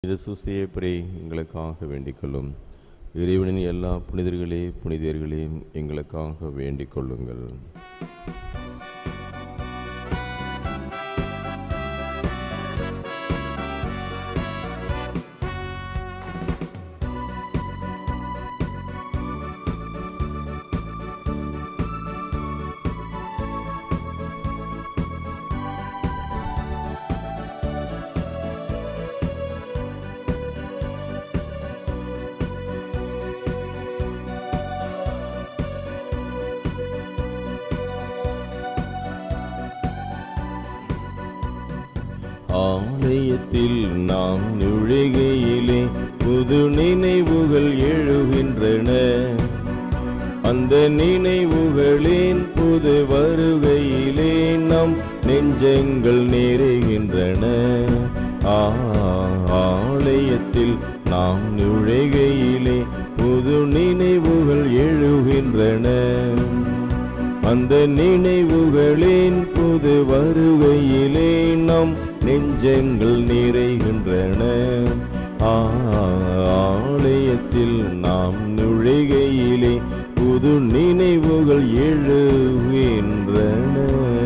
இது சுஸ்தியை பிரே எங்களுக்காக வேண்டிக்கொள்ளும். இறைவனின் எல்லா புனிதர்களே புனிதர்களே எங்களுக்காக வேண்டிக் கொள்ளுங்கள். ஆலயத்தில் நாம் நுழைகையிலே புது நினைவுகள் எழுகின்றன. அந்த நினைவுகளின் புது வருகையிலே நம் நெஞ்சங்கள் நிறைகின்றன. ஆலயத்தில் நாம் நுழைகையிலே புது நினைவுகள் எழுகின்றன. அந்த நினைவுகளின் புது வருகையிலே நம் நெஞ்சங்கள் நிறைகின்றன. ஆலயத்தில் நாம் நுழைகையிலே புது நினைவுகள் எழுகின்றன.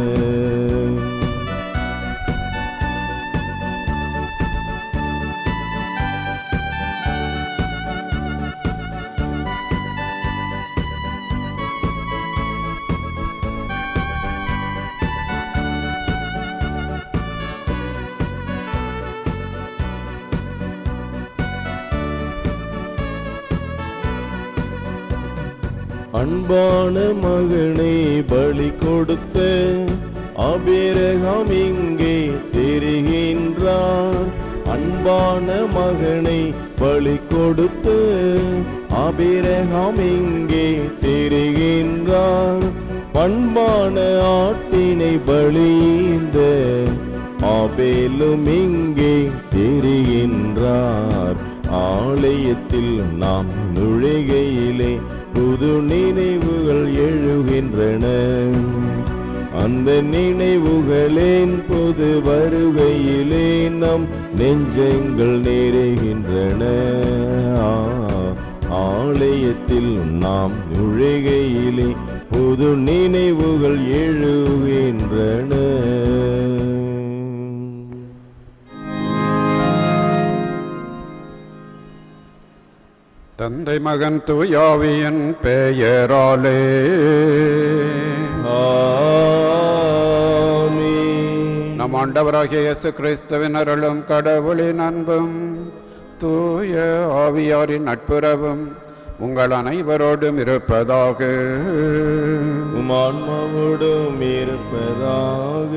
அன்பான மகனை பலி கொடுத்த ஆபிரகாம் இங்கே தெரிகின்றார். அன்பான மகனை பலி கொடுத்த ஆபிரகாம் இங்கே தெரிகின்றார். பண்பான ஆட்டினை பலிந்த ஆபேலும் இங்கே தெரிகின்றார். ஆலயத்தில் நாம் நுழைகையிலே புது நினைவுகள் எழுகின்றன. அந்த நினைவுகளின் புது வருகையிலே நம் நெஞ்சங்கள் நிறைகின்றன. ஆலயத்தில் நாம் நுழைகையிலே புது நினைவுகள் எழுகின்றன. தந்தை மகன் தூயாவியின் பெயராலே ஆமென். நம் ஆண்டவராகிய இயேசு கிறிஸ்துவின் அருளும் கடவுளின் அன்பும் தூய ஆவியாரின் நட்புறவும் உங்கள் அனைவரோடும் இருப்பதாக. உம் ஆன்மாவோடும் இருப்பதாக.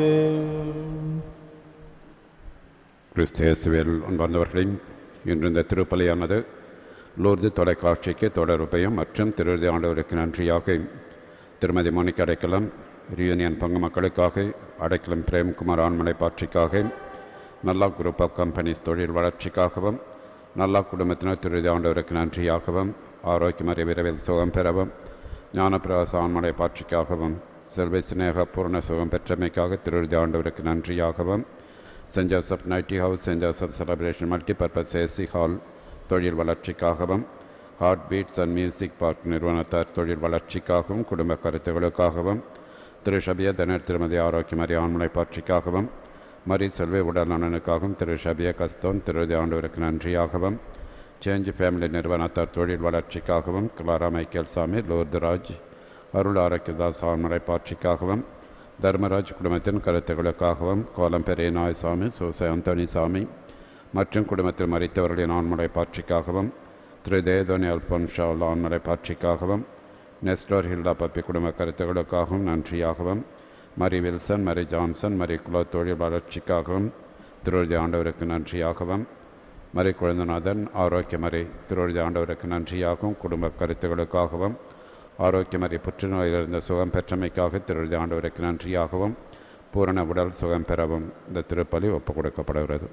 கிறிஸ்து இயேசுவில் அன்பார்ந்தவர்களையும் இன்று இந்த திருப்பலியானது லூர்து தொலைக்காட்சிக்கு தொடர்பையும் மற்றும் திருவிழி ஆண்டவருக்கு நன்றியாக திருமதி மோனிகா அடைக்கலம் ரியூனியன் பங்கு மக்களுக்காக, அடைக்கலம் பிரேம்குமார் ஆண்மலை பாட்சிக்காக, நல்லா குரூப் ஆஃப் கம்பெனிஸ் தொழில் வளர்ச்சிக்காகவும், நல்லா குடும்பத்தினர் திருவிழி ஆண்டவருக்கு நன்றியாகவும், ஆரோக்கியமறை விரைவில் சுகம் பெறவும், ஞானப்பிரகாச ஆண்மலை பாட்சிக்காகவும், செல்வி சினேக பூர்ண சுகம் பெற்றமைக்காக திருவிழி ஆண்டவருக்கு நன்றியாகவும், saint Joseph nighty house, saint Joseph celebration multipurpose AC hall தொழில் வளர்ச்சிக்காகவும், heart beats and music park நிறுவனத்தார் தொழில் வளர்ச்சிக்காகவும், குடும்ப கருத்துகளுக்காகவும், திரு ஷபிய தனர் திருமதி ஆரோக்கியமரி ஆண்மலை பாட்சிக்காகவும், மரி செல்வி உடல் நலனுக்காகவும், திரு ஷபிய கஸ்தோன் திருதி ஆண்டவருக்கு நன்றியாகவும், சேஞ்ச் ஃபேமிலி நிறுவனத்தார் தொழில் வளர்ச்சிக்காகவும், கிளாரா மைக்கேல் சாமி, லோர்துராஜ் அருள் ஆரோக்கியதாஸ் ஆண்மலை பாட்சிக்காகவும், தர்மராஜ் குடும்பத்தின் கருத்துகளுக்காகவும், கோலம் பெரிய நாய் சாமி, சோசை அந்தோனி சாமி மற்றும் குடும்பத்தில் மறித்தவர்களின் ஆண்மலை பாட்சிக்காகவும், திரு தேதோனி அல்போன்ஷா ஆண்மலை பாட்சிக்காகவும், நெஸ்டோர் ஹில்டா பப்பி குடும்ப கருத்துகளுக்காகவும் நன்றியாகவும், மரி வில்சன், மரி ஜான்சன், மரி குலோ தொழில் வளர்ச்சிக்காகவும் திருவழுதி ஆண்டவருக்கு நன்றியாகவும், மரி குழந்தநாதன் ஆரோக்கியமரி திருவழுதி ஆண்டவருக்கு நன்றியாகவும், குடும்ப கருத்துகளுக்காகவும், ஆரோக்கியமரி புற்றுநோயிலிருந்து சுகம் பெற்றமைக்காக திருவழுதி ஆண்டவருக்கு நன்றியாகவும், பூரண உடல் சுகம் பெறவும் இந்த திருப்பலி ஒப்புக் கொடுக்கப்படுகிறது.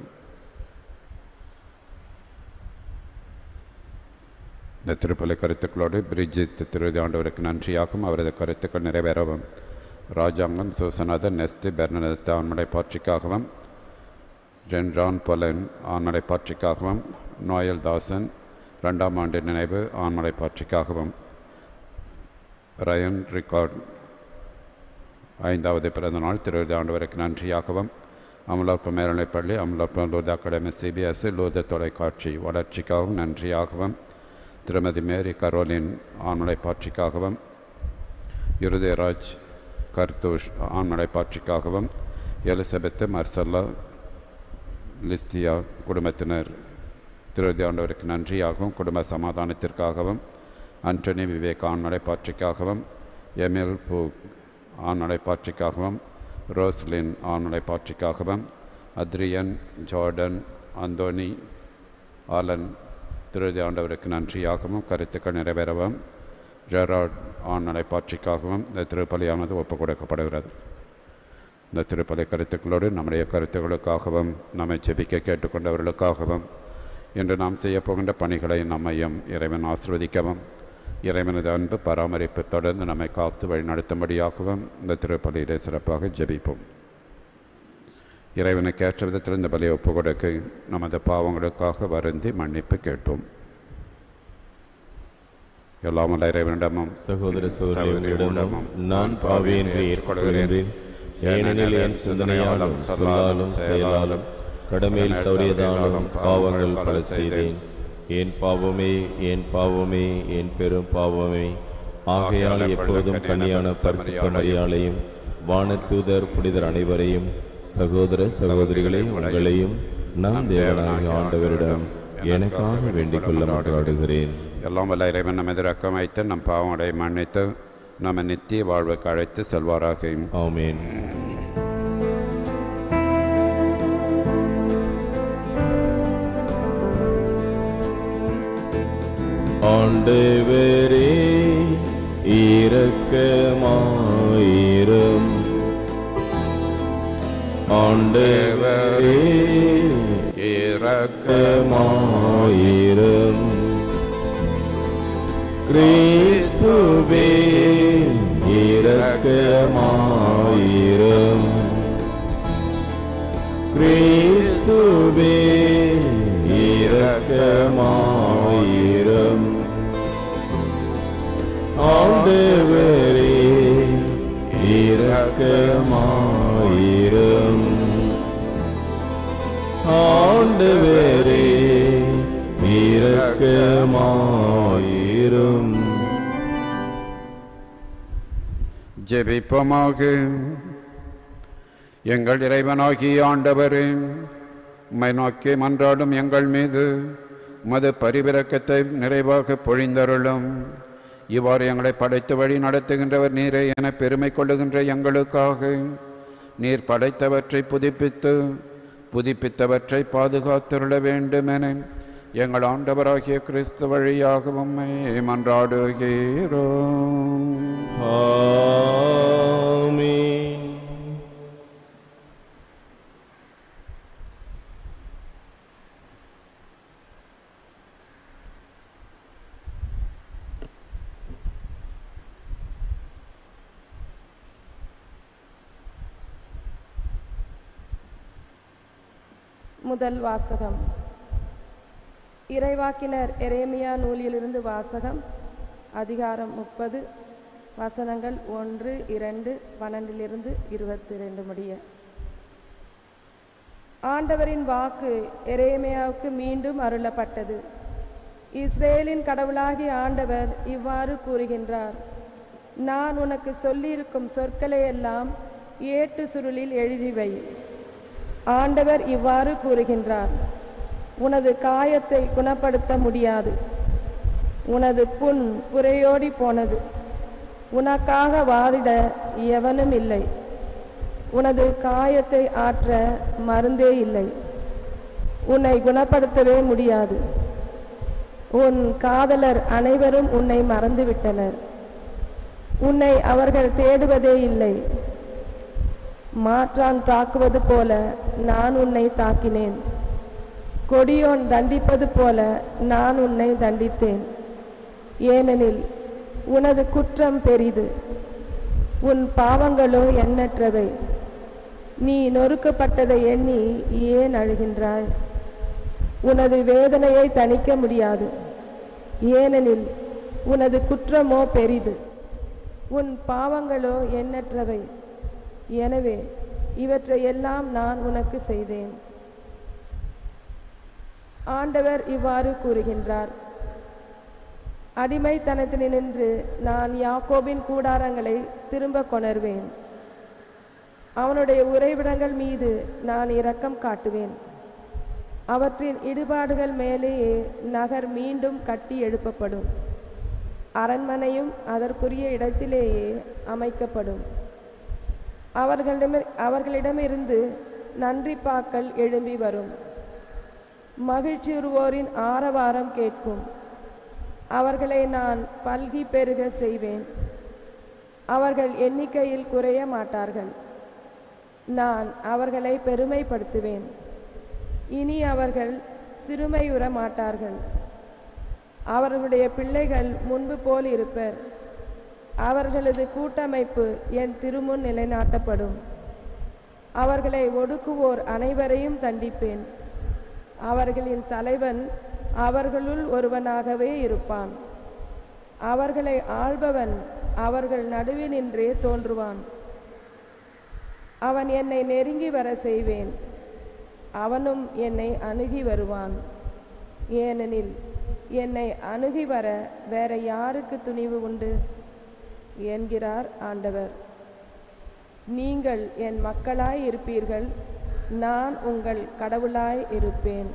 இந்த திருப்பலி கருத்துக்களோடு பிரிஜித் திருவிதி ஆண்டவருக்கு நன்றியாகவும், அவரது கருத்துக்கள் நிறைவேறவும், ராஜாங்கம் சூசநாதன் நெஸ்தி பெர்னதத்த ஆண்மலை பாட்சிக்காகவும், ஜான் பொலன் ஆண்மலை பாட்சிக்காகவும், நோயல் தாசன் 2ஆம் ஆண்டு நினைவு ஆண்மலை பாட்சிக்காகவும், ரயன் ரிகார்ட் 5வது பிறந்தநாள் திருவிழா ஆண்டவருக்கு நன்றியாகவும், அமலாப்பு மேல்நிலைப்பள்ளி, அமலாப்பு லூர்து அகாடமி சிபிஎஸ்சி லூர்து தொலைக்காட்சி வளர்ச்சிக்காகவும் நன்றியாகவும், திருமதி மேரி கரோலின் ஆண்மலை பாட்சிக்காகவும், இருதயராஜ் கர்தூஷ் ஆண்மலை பாட்சிக்காகவும், எலிசபெத்து மர்சல்லா லிஸ்தியா குடும்பத்தினர் திருவிழா ஆண்டவருக்கு நன்றியாகவும், குடும்ப சமாதானத்திற்காகவும், அண்டோனி விவேக் ஆண்மலை பாட்சிக்காகவும், எமில் பூ ஆண்மலை பாட்சிக்காகவும், ரோஸ்லின் ஆண்மலை பாட்சிக்காகவும், அத்ரியன் ஜார்டன் அந்தோனி ஆலன் திருவிழா ஆண்டவருக்கு நன்றியாகவும், கருத்துக்கள் நிறைவேறவும், ஜெராட் ஆண்மலை பாட்சிக்காகவும் இந்த திருப்பலியானது ஒப்புக் கொடுக்கப்படுகிறது. இந்த திருப்பலி கருத்துக்களோடு நம்முடைய கருத்துக்களுக்காகவும் நம்மை ஜெபிக்க கேட்டுக்கொண்டவர்களுக்காகவும் இன்று நாம் செய்யப்போகின்ற பணிகளை நம்மையும் இறைவன் ஆசீர்வதிக்கவும், இறைவனது அன்பு பராமரிப்பு தொடர்ந்து நம்மை காத்து வழிநடத்தும்படியாகவும் இந்த திருப்பலியிலே சிறப்பாக ஜெபிப்போம். இறைவனுக்கு ஏற்ற விதத்தில் இந்த பலியை ஒப்புக் கொடுக்க நமது பாவங்களுக்காக வருந்தி மன்னிப்பு கேட்போம். எல்லாம் வல்ல இறைவனிடமும் சகோதர சகோதரிகளிடமும் நான் பாவியேன் என்று ஏற்றுக்கொள்கிறேன். ஏனெனில் என் சிந்தனையாலும் சொல்லாலும் செயலாலும் கடமையில் தவறியதாலும் பாவங்கள் பல செய்தேன். என் பாவமே, என் பாவமே, என் பெரும் பாவமே. ஆகையால் எப்போதும் கன்னியான பரிசுத்த மரியாளையும் வானதூதர் புனிதர் அனைவரையும் சகோதர சகோதரிகளை உங்களையும் நான் தேவனாகிய ஆண்டவரிடம் எனக்காக வேண்டிக் கொள்ள மன்றாடுகிறேன். எல்லாம் வல்ல இறைவன் நம்ம இரக்கம் வைத்து நம் பாவங்களை மன்னித்து நம்ம நித்திய வாழ்வுக்கு அழைத்து செல்வாராக. ஆமென். ஆண்டவரே இரக்கமாயிரும். ஆண்டவரே இரக்கமாயிரும். கிறிஸ்துவே இரக்கமாயிரும். கிறிஸ்துவே இரக்கமாயிரும். ஆண்டவரே இரக்கமாயிரும். ஆண்டவரே இரக்கமாயிரும். ஜெபிப்போமாக. எங்கள் இறைவனாகிய ஆண்டவரே, உம்மை நோக்கி மன்றாடும் எங்கள் மீது உமது பரிவிரக்கத்தை நிறைவாக பொழிந்தருளும். இவ்வாறு எங்களை படைத்து வழி நடத்துகின்றவர் நீரே என பெருமை கொள்ளுகின்ற எங்களுக்காக நீர் படைத்தவற்றை புதுப்பித்தவற்றை பாதுகாத்துள்ள வேண்டுமென எங்கள் ஆண்டவராகிய கிறிஸ்து வழியாக உம்மை மன்றாடுகிறோம். ஆமென். முதல் வாசகம். இறைவாக்கினர் எரேமியா நூலிலிருந்து வாசகம். அதிகாரம் 30, வசனங்கள் 1, 2, 12 22 முடிய. ஆண்டவரின் வாக்கு எரேமியாவுக்கு மீண்டும் அருளப்பட்டது. இஸ்ரேலின் கடவுளாகிய ஆண்டவர் இவ்வாறு கூறுகின்றார்: நான் உனக்கு சொல்லியிருக்கும் சொற்களை எல்லாம் ஏட்டு சுருளில் எழுதிவை. ஆண்டவர் இவ்வாறு கூறுகின்றார்: உனது காயத்தை குணப்படுத்த முடியாது. உனது புண் புரையோடி போனது. உனக்காக வாதிட எவனும் இல்லை. உனது காயத்தை ஆற்ற மருந்தே இல்லை. உன்னை குணப்படுத்தவே முடியாது. உன் காதலர் அனைவரும் உன்னை மறந்துவிட்டனர். உன்னை அவர்கள் தேடுவதே இல்லை. மாற்றான் தாக்குவது போல நான் உன்னை தாக்கினேன். கொடியோன் தண்டிப்பது போல நான் உன்னை தண்டித்தேன். ஏனெனில் உனது குற்றம் பெரிது, உன் பாவங்களோ எண்ணற்றவை. நீ நொறுக்கப்பட்டதை எண்ணி ஏன் அழுகின்றாய்? உனது வேதனையை தணிக்க முடியாது, ஏனெனில் உனது குற்றமோ பெரிது, உன் பாவங்களோ எண்ணற்றவை. எனவே இவற்றை எல்லாம் நான் உனக்கு செய்தேன். ஆண்டவர் இவ்வாறு கூறுகின்றார்: அடிமைத்தனத்தினின்று நான் யாக்கோபின் கூடாரங்களை திரும்ப கொணர்வேன். அவனுடைய உறைவிடங்கள் மீது நான் இரக்கம் காட்டுவேன். அவற்றின் இடுபாடுகள் மேலேயே நகர் மீண்டும் கட்டி எழுப்பப்படும். அரண்மனையும் அதற்குரிய இடத்திலேயே அமைக்கப்படும். அவர்களிடமிருந்து நன்றிப்பாக்கள் எழும்பி வரும். மகிழ்ச்சியுறுவோரின் ஆரவாரம் கேட்கும். அவர்களை நான் பல்கி பெருக செய்வேன். அவர்கள் எண்ணிக்கையில் குறைய மாட்டார்கள். நான் அவர்களை பெருமைப்படுத்துவேன். இனி அவர்கள் சிறுமையுற மாட்டார்கள். அவர்களுடைய பிள்ளைகள் முன்பு போல் இருப்பர். அவர்களது கூட்டமைப்பு என் திருமுன் நிலைநாட்டப்படும். அவர்களை ஒடுக்குவோர் அனைவரையும் தண்டிப்பேன். அவர்களின் தலைவன் அவர்களுள் ஒருவனாகவே இருப்பான். அவர்களை ஆள்பவன் அவர்கள் நடுவினின்றே தோன்றுவான். அவன் என்னை நெருங்கி வர செய்வேன். அவனும் என்னை அணுகி வருவான். ஏனெனில் என்னை அணுகி வர வேற யாருக்கு துணிவு உண்டு என்கிறார் ஆண்டவர். நீங்கள் என் மக்களாய் இருப்பீர்கள், நான் உங்கள் கடவுளாய் இருப்பேன்.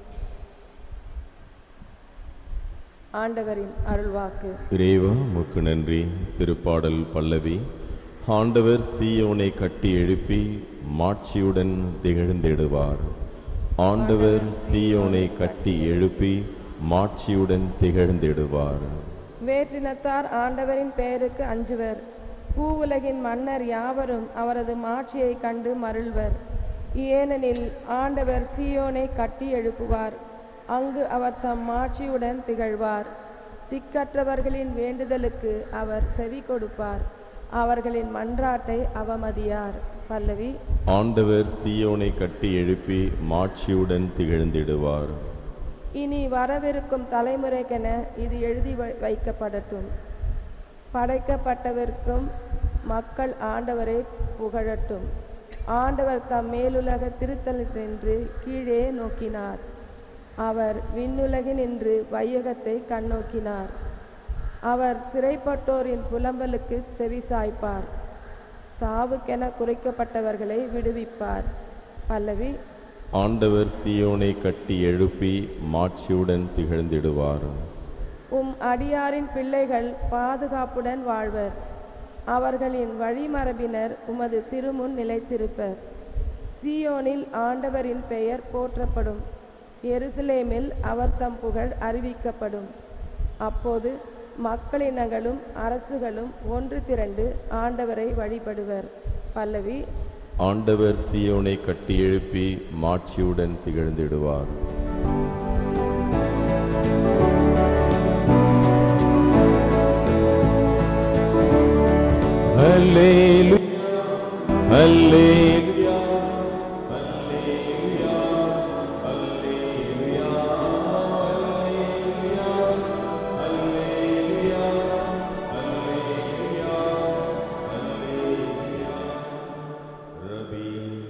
ஆண்டவரின் அருள்வாக்கு. இறைவா உமக்கு நன்றி. திருப்பாடல் பல்லவி. ஆண்டவர் சீயோனை கட்டி எழுப்பி மாட்சியுடன் திகழ்ந்திடுவார். ஆண்டவர் சீயோனை கட்டி எழுப்பி மாட்சியுடன் திகழ்ந்திடுவார். வேற்றினத்தார் ஆண்டவரின் பெயருக்கு அஞ்சுவர். பூவுலகின் மன்னர் யாவரும் அவரது மாட்சியை கண்டு மருள்வர். ஏனெனில் ஆண்டவர் சீயோனை கட்டி எழுப்புவார். அங்கு அவர் தம் மாட்சியுடன் திகழ்வார். திக்கற்றவர்களின் வேண்டுதலுக்கு அவர் செவி கொடுப்பார். அவர்களின் மன்றாட்டை அவமதியார். பல்லவி. ஆண்டவர் சீயோனை கட்டி எழுப்பி மாட்சியுடன் திகழ்ந்திடுவார். இனி வரவிருக்கும் தலைமுறைக்கென இது எழுதி வைக்கப்படட்டும். படைக்கப்பட்டவர்க்கும் மக்கள் ஆண்டவரை புகழட்டும். ஆண்டவர் தம் மேலுலக திருத்தலத்தினின்று கீழே நோக்கினார். அவர் விண்ணுலகினின்று வையகத்தை கண்ணோக்கினார். அவர் சிறைப்பட்டோரின் புலம்பலுக்கு செவி சாய்ப்பார். சாவுக்கென குறைக்கப்பட்டவர்களை விடுவிப்பார். பல்லவி. ஆண்டவர் சீயோனை கட்டி எழுப்பி மாட்சியுடன் திகழ்ந்திடுவார். உம் அடியாரின் பிள்ளைகள் பாதுகாப்புடன் வாழ்வர். அவர்களின் வழிமரபினர் உமது திருமுன் நிலைத்திருப்பர். சீயோனில் ஆண்டவரின் பெயர் போற்றப்படும். எருசலேமில் அவர் தம் புகழ் அறிவிக்கப்படும். அப்போது மக்களினங்களும் அரசுகளும் ஒன்று திரண்டு ஆண்டவரை வழிபடுவர். பல்லவி. ஆண்டவர் சீயோனை கட்டி எழுப்பி மாட்சியுடன் திகழ்ந்திடுவார். அல்லேலூயா, அல்லேலூயா, அல்லேலூயா, அல்லேலூயா, அல்லேலூயா, அல்லேலூயா, அல்லேலூயா, அல்லேலூயா. ரபி,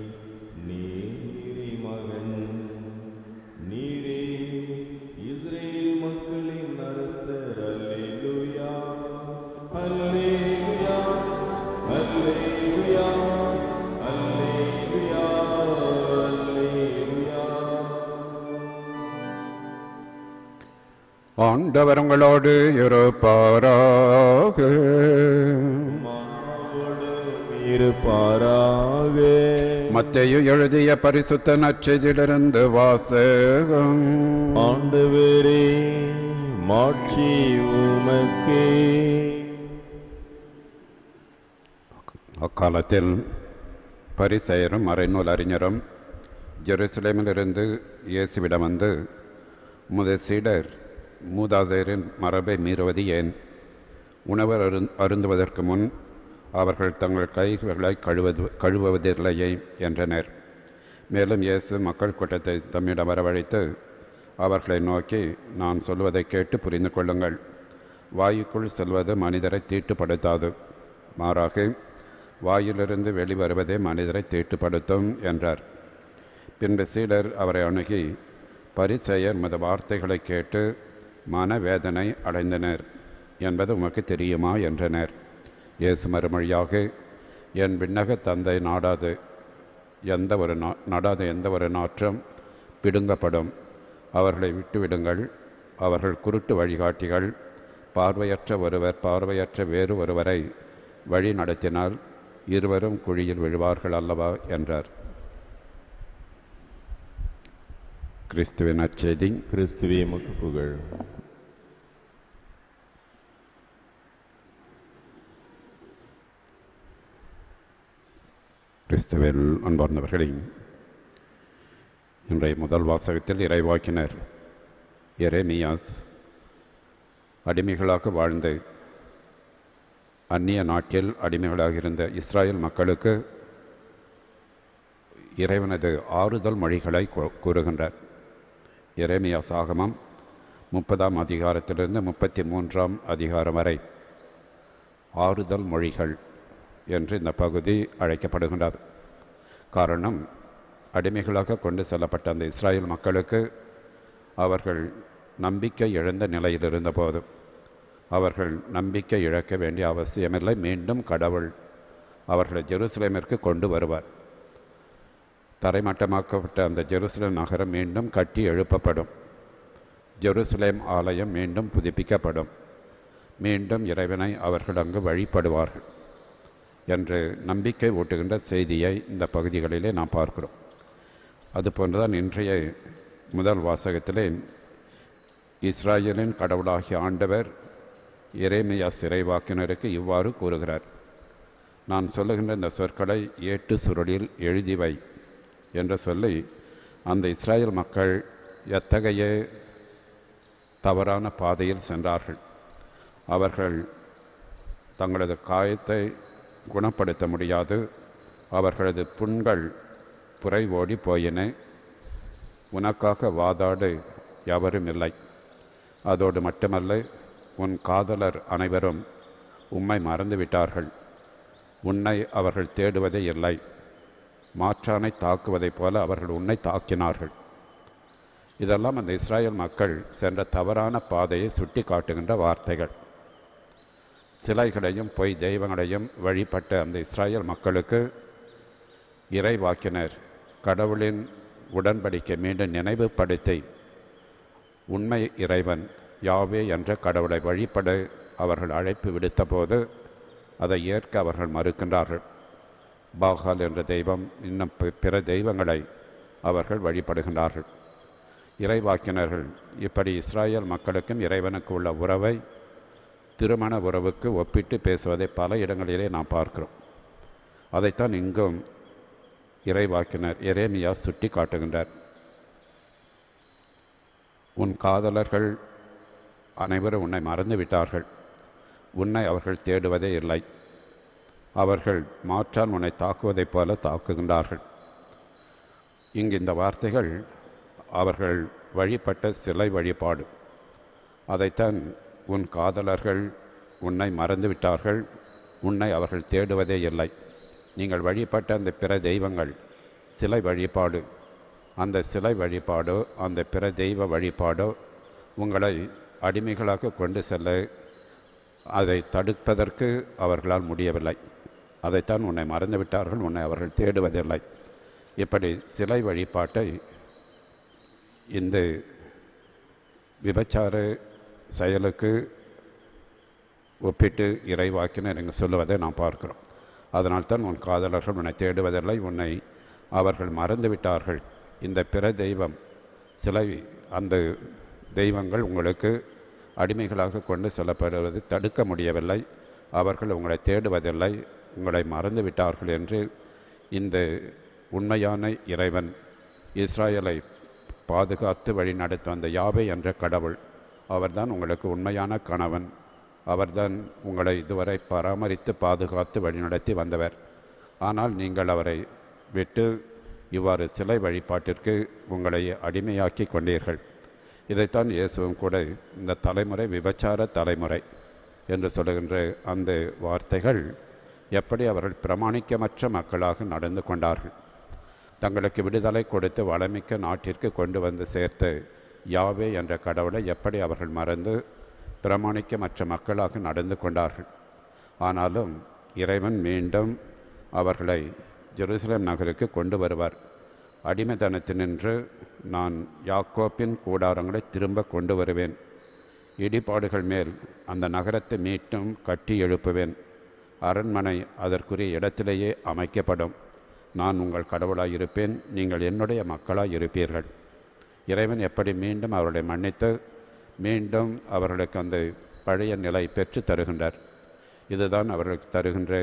நீரே மகன், நீரே இஸ்ரேல் மக்களின் அரசர். அல்லேலூயா, அல்லேலூயா, அல்லேலூயா, அல்லேலூயா, அல்லேலூயா. ஆண்டவர் உங்களோடு இருப்பாராக. இருப்பாராக. மத்தேயு எழுதிய பரிசுத்த நற்செய்தியிலிருந்து வாசகம். ஆண்டவரே மாட்சி உமக்கே. அக்காலத்தில் பரிசேயரும் மறைநூல் அறிஞரும் ஜெருசலேமிலிருந்து இயேசுவிடம் வந்து, உமது சீடர் மூதாதையரின் மரபை மீறுவது ஏன்? உணவர் அருந்துவதற்கு முன் அவர்கள் தங்கள் கைகளை கழுவுவதில்லையே என்றனர். மேலும் இயேசு மக்கள் கூட்டத்தை தம்மிடம் வரவழைத்து அவர்களை நோக்கி, நான் சொல்வதை கேட்டு புரிந்து கொள்ளுங்கள். வாயுக்குள் செல்வது மனிதரை தீட்டுப்படுத்தாது, மாறாக வாயிலிருந்து வெளிவருவதே மனிதரை தீட்டுப்படுத்தும் என்றார். பின்பு சீடர் அவரை அணுகி, பரிசேயர் உமது வார்த்தைகளை கேட்டு மனவேதனை அடைந்தனர் என்பது உமக்கு தெரியுமா என்றனர். இயேசு மறுமொழியாக, என் விண்ணக தந்தை நாடாத எந்த ஒரு நாற்றம் பிடுங்கப்படும். அவர்களை விட்டுவிடுங்கள். அவர்கள் குருட்டு வழிகாட்டிகள். பார்வையற்ற ஒருவர் பார்வையற்ற வேறு ஒருவரை வழி நடத்தினால் இருவரும் குழியில் விழுவார்கள் அல்லவா என்றார். கிறிஸ்துவின் நற்செய்தி. கிறிஸ்துவே உமக்கு புகழ். கிறிஸ்துவில் அன்பார்ந்தவர்களே, இன்றைய முதல் வாசகத்தில் இறைவாக்கினர் எரேமியாஸ் அடிமைகளாக வாழ்ந்து அந்நிய நாட்டில் அடிமைகளாக இருந்த இஸ்ராயேல் மக்களுக்கு இறைவனது ஆறுதல் மொழிகளை கூறுகின்றார். எரேமியாஸ் ஆகமம் 30ஆம் அதிகாரத்திலிருந்து 33ஆம் அதிகாரம் வரை ஆறுதல் மொழிகள் என்று இந்த பகுதி அழைக்கப்படுகின்றது. காரணம், அடிமைகளாக கொண்டு செல்லப்பட்ட அந்த இஸ்ராயேல் மக்களுக்கு அவர்கள் நம்பிக்கை இழந்த நிலையில் இருந்தபோது அவர்கள் நம்பிக்கை இழக்க வேண்டிய அவசியமில்லை. மீண்டும் கடவுள் அவர்களை ஜெருசலேமிற்கு கொண்டு வருவார். தரைமட்டமாக்கப்பட்ட அந்த ஜெருசலேம் நகரம் மீண்டும் கட்டி எழுப்பப்படும். ஜெருசலேம் ஆலயம் மீண்டும் புதுப்பிக்கப்படும். மீண்டும் இறைவனை அவர்கள் அங்கு வழிபடுவார்கள் என்று நம்பிக்கை ஊட்டுகின்ற செய்தியை இந்த பகுதிகளிலே நாம் பார்க்கிறோம். அதுபோன்றுதான் இன்றைய முதல் வாசகத்திலே இஸ்ராயேலின் கடவுளாகிய ஆண்டவர் எரேமியாஸ் இறைவாக்கினருக்கு இவ்வாறு கூறுகிறார். நான் சொல்லுகின்ற இந்த சொற்களை ஏட்டு சுருளில் எழுதி வை என்று சொல்லி அந்த இஸ்ராயேல் மக்கள் எத்தகைய தவறான பாதையில் சென்றார்கள். அவர்கள் தங்களது காயத்தை குணப்படுத்த முடியாது. அவர்களது புண்கள் புரை ஓடி போயின. உனக்காக வாதாடு எவரும் இல்லை. அதோடு மட்டுமல்ல, உன் காதலர் அனைவரும் உம்மை மறந்துவிட்டார்கள். உன்னை அவர்கள் தேடுவதே இல்லை. மாற்றானை தாக்குவதைப் போல அவர்கள் உன்னை தாக்கினார்கள். இதெல்லாம் அந்த இஸ்ராயேல் மக்கள் சென்ற தவறான பாதையை சுட்டி காட்டுகின்ற வார்த்தைகள். சிலைகளையும் பொய் தெய்வங்களையும் வழிபட்ட அந்த இஸ்ராயேல் மக்களுக்கு இறைவாக்கினர் கடவுளின் உடன்படிக்கை மீண்டும் நினைவுபடுத்தி உண்மை இறைவன் யாவே என்ற கடவுளை வழிபட அவர்கள் அழைப்பு விடுத்தபோது அதை ஏற்க அவர்கள் மறுக்கின்றார்கள். பாகால் என்ற தெய்வம் இன்னும் பிற தெய்வங்களை அவர்கள் வழிபடுகின்றார்கள். இறைவாக்கினர்கள் இப்படி இஸ்ராயேல் மக்களுக்கும் இறைவனுக்கு உள்ள உறவை திருமண உறவுக்கு ஒப்பிட்டு பேசுவதை பல இடங்களிலே நாம் பார்க்கிறோம். அதைத்தான் இங்கும் இறைவாக்கினர் எரேமியாஸ் சுட்டி காட்டுகின்றார். உன் காதலர்கள் அனைவரும் உன்னை மறந்து விட்டார்கள். உன்னை அவர்கள் தேடுவதே இல்லை. அவர்கள் மாற்றால் உன்னை தாக்குவதைப் போல தாக்குகின்றார்கள். இங்கு இந்த வார்த்தைகள் அவர்கள் வழிபட்ட சிலை வழிபாடு. அதைத்தான் உன் காதலர்கள் உன்னை மறந்துவிட்டார்கள். உன்னை அவர்கள் தேடுவதே இல்லை. நீங்கள் வழிபட்ட அந்த பிற தெய்வங்கள் சிலை வழிபாடு. அந்த சிலை வழிபாடோ அந்த பிற தெய்வ வழிபாடோ உங்களை அடிமைகளாக கொண்டு செல்ல அதை தடுப்பதற்கு அவர்களால் முடியவில்லை. அதைத்தான் உன்னை மறந்துவிட்டார்கள். உன்னை அவர்கள் தேடுவதில்லை. இப்படி சிலை வழிபாட்டை இந்த விபச்சார செயலுக்கு ஒப்பிட்டு இறைவாக்கினர் என்று சொல்லுவதை நாம் பார்க்கிறோம். அதனால்தான் உன் காதலர்கள் உன்னை தேடுவதில்லை. உன்னை அவர்கள் மறந்துவிட்டார்கள். இந்த பிற தெய்வம் சிலை அந்த தெய்வங்கள் உங்களுக்கு அடிமைகளாக கொண்டு செல்லப்படுவது தடுக்க முடியவில்லை. அவர்கள் உங்களை தேடுவதில்லை. உங்களை மறந்துவிட்டார்கள் என்று இந்த உண்மையான இறைவன் இஸ்ராயலை பாதுகாத்து வழி நடத்த அந்த யாவே என்ற கடவுள் அவர்தான் உங்களுக்கு உண்மையான கணவன், அவர்தான் உங்களை இதுவரை பராமரித்து பாதுகாத்து வழிநடத்தி வந்தவர். ஆனால் நீங்கள் அவரை விட்டு இவ்வாறு சிலை வழிபாட்டிற்கு உங்களை அடிமையாக்கி கொண்டீர்கள். இதைத்தான் இயேசுவும் கூட இந்த தலைமுறை விபச்சார தலைமுறை என்று சொல்லுகின்ற அந்த வார்த்தைகள் எப்படி அவர்கள் பிரமாணிக்கமற்ற மக்களாக நடந்து கொண்டார்கள். தங்களுக்கு விடுதலை கொடுத்து வளமிக்க நாட்டிற்கு கொண்டு வந்து சேர்த்து யாவே என்ற கடவுளை எப்படி அவர்கள் மறந்து பிரமாணிக்கமற்ற மக்களாக நடந்து கொண்டார்கள். ஆனாலும் இறைவன் மீண்டும் அவர்களை ஜெருசலேம் நகருக்கு கொண்டு வருவார். அடிமைத்தனத்தினின்று நான் யாக்கோப்பின் கூடாரங்களை திரும்ப கொண்டு வருவேன். இடிபாடுகள் மேல் அந்த நகரத்தை மீட்டும் கட்டி எழுப்புவேன். அரண்மனை அதற்குரிய இடத்திலேயே அமைக்கப்படும். நான் உங்கள் கடவுளாய் இருப்பேன், நீங்கள் என்னுடைய மக்களாய் இருப்பீர்கள். இறைவன் எப்படி மீண்டும் அவர்களை மன்னித்து மீண்டும் அவர்களுக்கு அந்த பழைய நிலை பெற்று தருகின்றார். இதுதான் அவர்களுக்கு தருகின்ற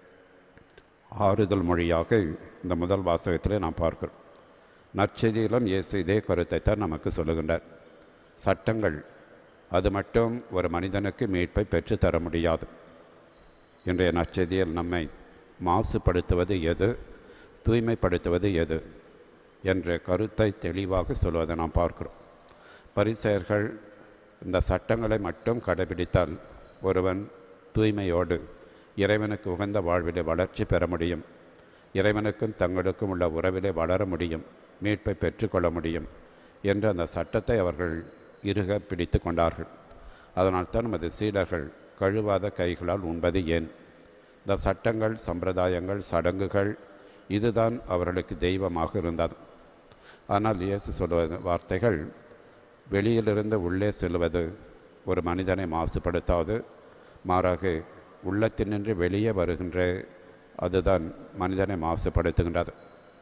ஆறுதல் மொழியாக இந்த முதல் வாசகத்திலே நாம் பார்க்கிறோம். நற்செய்தியிலும் இயேசு இதே கருத்தை தான் நமக்கு சொல்லுகின்றார். சட்டங்கள் அது மட்டும் ஒரு மனிதனுக்கு மீட்பை பெற்று தர முடியாது. இன்றைய நற்செய்தியில் நம்மை மாசுபடுத்துவது எது, தூய்மைப்படுத்துவது எது என்ற கருத்தை தெளிவாக சொல்வதை நாம் பார்க்கிறோம். பரிசேயர்கள் இந்த சட்டங்களை மட்டும் கடைபிடித்தால் ஒருவன் தூய்மையோடு இறைவனுக்கு உகந்த வாழ்விலே வளர்ச்சி பெற முடியும், இறைவனுக்கும் தங்களுக்கும் உள்ள உறவிலே வளர முடியும், மீட்பை பெற்றுக்கொள்ள முடியும் என்று அந்த சட்டத்தை அவர்கள் இறுக பிடித்து கொண்டார்கள். அதனால்தான் நமது சீடர்கள் கழுவாத கைகளால் உண்பது ஏன்? இந்த சட்டங்கள், சம்பிரதாயங்கள், சடங்குகள் இதுதான் அவர்களுக்கு தெய்வமாக இருந்தது. ஆனால் இயேசு சொல்வது வார்த்தைகள் வெளியிலிருந்து உள்ளே செல்வது ஒரு மனிதனை மாசுபடுத்தாது, மாறாக உள்ளத்தினின்று வெளியே வருகின்ற அதுதான் மனிதனை மாசுபடுத்துகின்றது.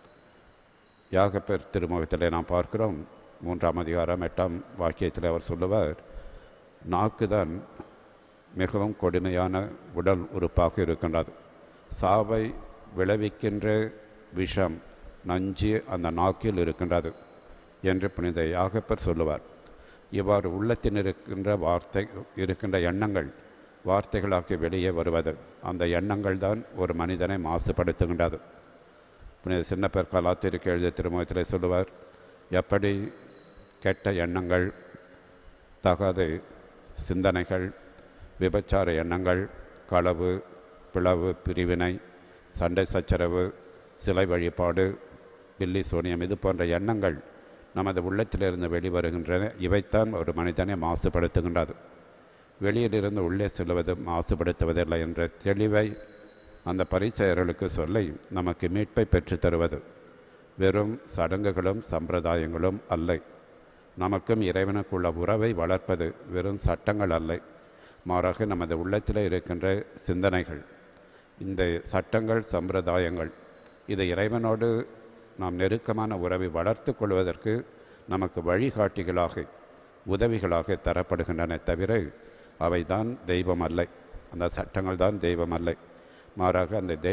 யாகப்பர் திருமுகத்திலே நாம் பார்க்கிறோம், 3ஆம் அதிகாரம் 8ஆம் வாக்கியத்தில் அவர் சொல்லுவார், நாக்குதான் மிகவும் கொடுமையான உடல் உறுப்பாக இருக்கின்றது. சாவை விளைவிக்கின்ற விஷம், நஞ்சு அந்த நாக்கில் இருக்கின்றது என்று புனித யாகப்பர் சொல்லுவார். இவ்வாறு உள்ளத்தில் இருக்கின்ற எண்ணங்கள் வார்த்தைகளாக வெளியே வருவது, அந்த எண்ணங்கள் தான் ஒரு மனிதனை மாசுபடுத்துகின்றது. புனித சின்னப்பர் கலாத்திற்கு எழுதிய திருமுகத்தில் சொல்லுவார், எப்படி கெட்ட எண்ணங்கள், தகாத சிந்தனைகள், விபச்சார எண்ணங்கள், களவு, பிளவு, பிரிவினை, சண்டை சச்சரவு, சிலை வழிபாடு, பில்லி சூனியம் இது போன்ற எண்ணங்கள் நமது உள்ளத்திலிருந்து வெளிவருகின்றன. இவைத்தான் ஒரு மனிதனை மாசுபடுத்துகின்றது. வெளியிலிருந்து உள்ளே செல்வது மாசுபடுத்துவதில்லை என்ற தெளிவை அந்த பரிசேயர்களுக்கு சொல்லி நமக்கு மீட்பை பெற்று தருவது வெறும் சடங்குகளும் சம்பிரதாயங்களும் அல்ல. நமக்கும் இறைவனுக்குள்ள உறவை வளர்ப்பது வெறும் சட்டங்கள் அல்ல, மாறாக நமது உள்ளத்தில் இருக்கின்ற சிந்தனைகள். இந்த சட்டங்கள், சம்பிரதாயங்கள் இது இறைவனோடு நாம் நெருக்கமான உறவை வளர்த்து கொள்வதற்கு நமக்கு வழிகாட்டிகளாக, உதவிகளாக தரப்படுகின்றன. தவிர அவை தான் தெய்வம் அல்ல, அந்த சட்டங்கள் தான் தெய்வம் அல்ல. மாறாக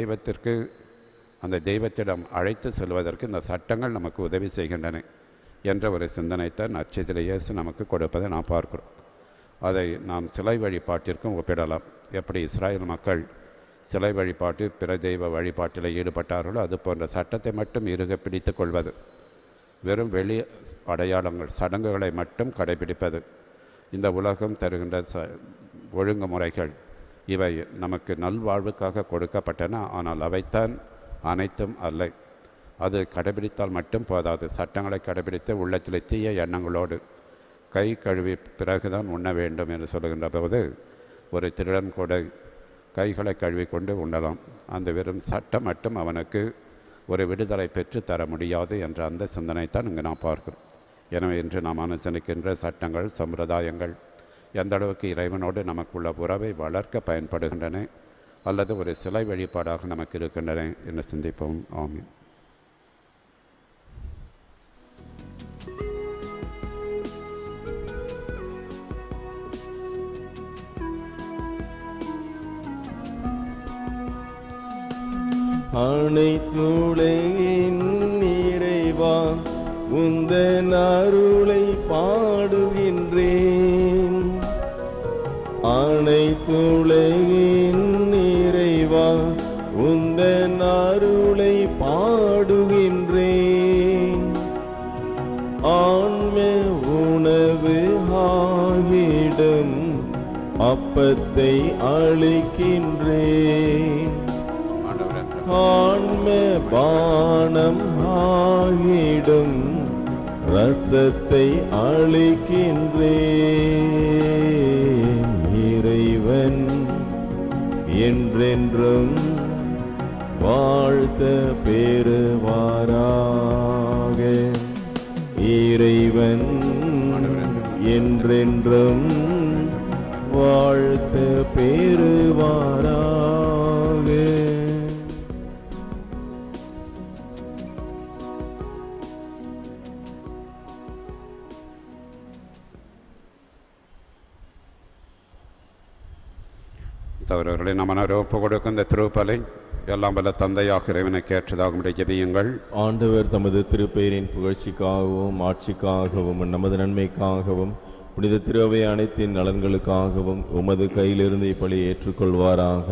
அந்த தெய்வத்திடம் அழைத்து செல்வதற்கு இந்த சட்டங்கள் நமக்கு உதவி செய்கின்றன என்ற ஒரு சிந்தனைத்தான் நற்செய்தியிலே இயேசு நமக்கு கொடுப்பதை நாம் பார்க்கிறோம். அதை நாம் சிலை வழிபாட்டிற்கும் ஒப்பிடலாம். எப்படி இஸ்ராயல் மக்கள் சிலை வழிபாட்டு, பிற தெய்வ வழிபாட்டில் ஈடுபட்டார்களோ அது போன்ற சட்டத்தை மட்டும் இறுக பிடித்து கொள்வது, வெறும் வெளி அடையாளங்கள், சடங்குகளை மட்டும் கடைபிடிப்பது, இந்த உலகம் தருகின்ற ஒழுங்குமுறைகள் இவை நமக்கு நல்வாழ்வுக்காக கொடுக்கப்பட்டன. ஆனால் அவைத்தான் அனைத்தும் அல்ல. அது கடைபிடித்தால் மட்டும் போதாது. சட்டங்களை கடைபிடித்து உள்ளத்தில் தீய எண்ணங்களோடு கை கழுவி பிறகுதான் உண்ண வேண்டும் என்று சொல்லுகின்ற போது ஒரு திருடன் கூட கைகளை கழுவி கொண்டு உண்ணலாம். அந்த வெறும் சட்டம் மட்டும் அவனுக்கு ஒரு விடுதலை பெற்று தர முடியாது என்ற அந்த சிந்தனைத்தான் இங்கு நாம் பார்க்கிறோம். எனவே இன்று நாம் அனுசரிக்கின்ற சட்டங்கள், சம்பிரதாயங்கள் எந்த அளவுக்கு இறைவனோடு நமக்குள்ள உறவை வளர்க்க பயன்படுகின்றன அல்லது ஒரு சிலை வழிபாடாக நமக்கு இருக்கின்றன என்று சிந்திப்போம். ஆமீன். அனைத்துலகின் இறைவா உந்தன் அருளை பாடுகின்றேன். அனைத்துலகின் அனைத்துலகின் நிறைவா உந்தன் அருளை பாடுகின்றேன். ஆன்ம உணவு ஆகிடும் அப்பத்தை அளிக்கின்றேன். ஆன்ம பானம் ஆகிடும் ரசத்தை அளிக்கின்றேன். இறைவன் என்றென்றும் வாழ்த்த பெறுவாராக. இறைவன் என்றென்றும் வாழ்த்த பெறுவாராக. சகோதரர்களை நம்ம ஒப்பு கொடுக்கும் இந்த திருப்பலை எல்லாம் வல்ல தந்தையாக இறைவனுக்கு ஏற்றதாக ஜெபியுங்கள். ஆண்டவர் தமது திருப்பெயரின் புகழ்ச்சிக்காகவும் ஆட்சிக்காகவும் நமது நன்மைக்காகவும் புனித திருவை அனைத்தின் நலன்களுக்காகவும் உமது கையிலிருந்து இப்படி ஏற்றுக்கொள்வாராக.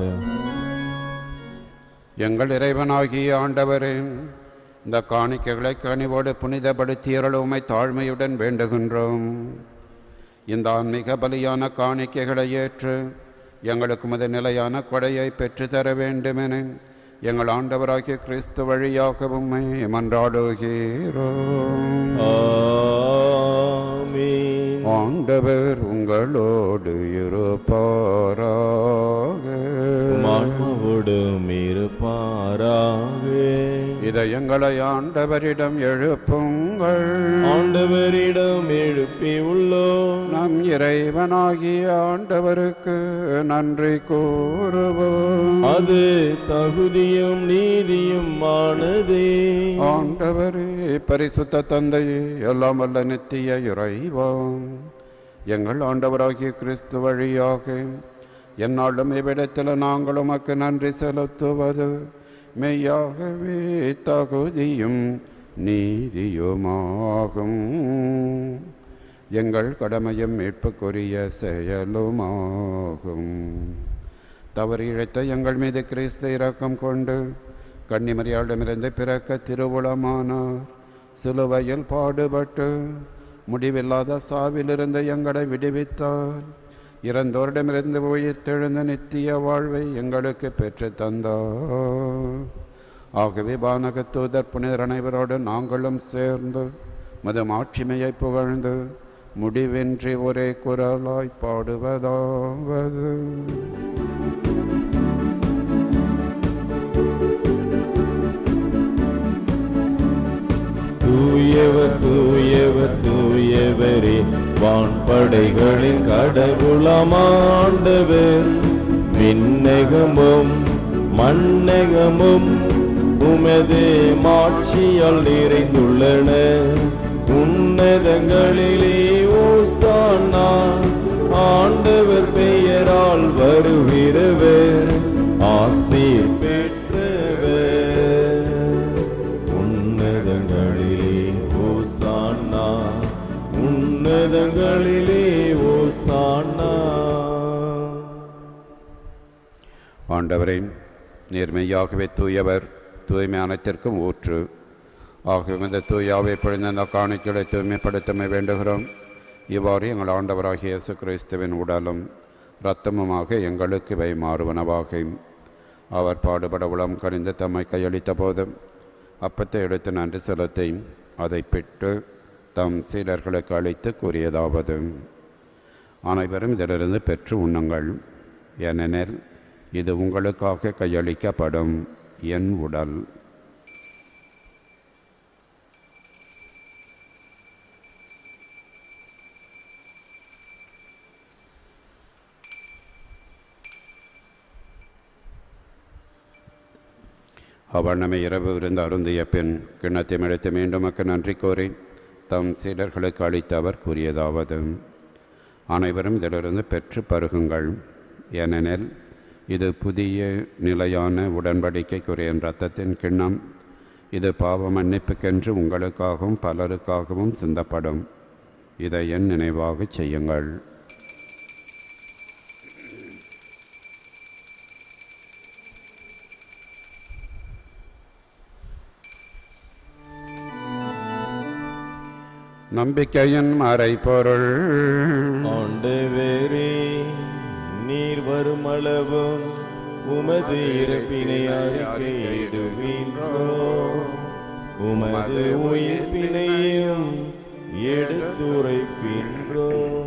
எங்கள் இறைவனாகிய ஆண்டவரே, இந்த காணிக்கைகளை கனிவோடு புனிதப்படுத்தியருள் உம்மை தாழ்மையுடன் வேண்டுகின்றோம். இந்த ஆன்மீக பலியான காணிக்கைகளை ஏற்று எங்களுக்கு உமது நிலையான கொடையை பெற்றுத்தர வேண்டுமென எங்கள் ஆண்டவராகிய கிறிஸ்து வழியாக உம்மை மன்றாடுகிறோம். ஆமென். ஆண்டவர் உங்களோடு இருப்பாராக. ஆன்மாவோடும் இருப்பாராக. இதயங்களை ஆண்டவரிடம் எழுப்புங்கள். ஆண்டவரிடம் எழுப்பி உள்ளோம். நம் இறைவனாகிய ஆண்டவருக்கு நன்றி கூறுவோம். அது தகுதியும் நீதியும் ஆனதே. ஆண்டவரே, பரிசுத்த தந்தையே, எல்லாம் வல்ல நித்திய இறைவாம், எங்கள் ஆண்டவராகிய கிறிஸ்து வழியாக என்னாலும் இவ்விடத்தில் நாங்கள் உமக்கு நன்றி செலுத்துவது மெய்யாகவே தகுதியும் நீதியுமாகும். எங்கள் கடமையும் மீட்புக்குரிய செயலுமாகும். தவறு இழைத்த எங்கள் மீது கிறிஸ்து இரக்கம் கொண்டு கன்னிமரியாளிடமிருந்து பிறக்க திருவுளமானார். சிலுவையில் பாடுபட்டு முடிவில்லாத சாவிலிருந்து எங்களை விடுவித்தார். இறந்தோரிடமிருந்து உயிர்த்தெழுந்த நித்திய வாழ்வை எங்களுக்கு பெற்று தந்தார். ஆகவே வானக தூதர் புனிதர் அனைவரோடு நாங்களும் சேர்ந்து மது மாட்சிமையை புகழ்ந்து முடிவின்றி ஒரே குரலாய் பாடுவதாவது: தூயவர் தூயவர் தூயவரே, வான்படைகளின் கடவுளமாண்டவர். விண்ணகமும் மண்ணகமும் உமது மாட்சியால் நிறைந்துள்ளன. உன்னதங்களிலே ஓசானா, ஆண்டவர் பெயரால் வருகிறவர் ஆசீர் பெற்றவர். உன்னதங்களிலே ஓசானா, உன்னதங்களிலே ஓசானா. ஆண்டவரே, நேர்மையாகவே தூயவர், தூய்மை அனைத்திற்கும் ஊற்று. ஆகவே இந்த தூயாவை பொழுது அந்த காணிக்கைகளை தூய்மைப்படுத்தமை வேண்டுகிறோம். இவ்வாறு எங்கள் ஆண்டவராகிய இயேசு கிறிஸ்துவின் உடலும் இரத்தமுமாக எங்களுக்கு இவை மாறுவனவாக. அவர் பாடுபட உளம் கனிந்து தம்மை கையளித்த போது அப்பத்தை எடுத்து நன்றி செலுத்தி அதை பிட்டு தம் சீடர்களுக்கு அளித்து கூறியதாவது: அனைவரும் இதிலிருந்து பெற்று உண்ணுங்கள், ஏனெனில் இது உங்களுக்காக கையளிக்கப்படும் என் உடல். அவர் நம்மை இரவு இருந்து அருந்திய பின் கிண்ணத்தை எடுத்து மீண்டும் நன்றி கோரி தம் சீடர்களுக்கு அளித்து அவர் கூறியதாவது: அனைவரும் இதிலிருந்து பெற்று பருகுங்கள், ஏனெனில் இது புதிய நிலையான உடன்படிக்கைக்குரிய இரத்தத்தின் கிண்ணம். இது பாவ மன்னிப்புக்கென்று உங்களுக்காகவும் பலருக்காகவும் சிந்தப்படும். இதை என் நினைவாக செய்யுங்கள். நம்பிக்கையின் மறைபொருள். ஆண்டவரே, நீர் வரும் அளவும் உமது இறப்பினை அறிக்கையிடுகின்றோம், உமது உயிர்ப்பினையும் எடுத்துரைக்கின்றோம்.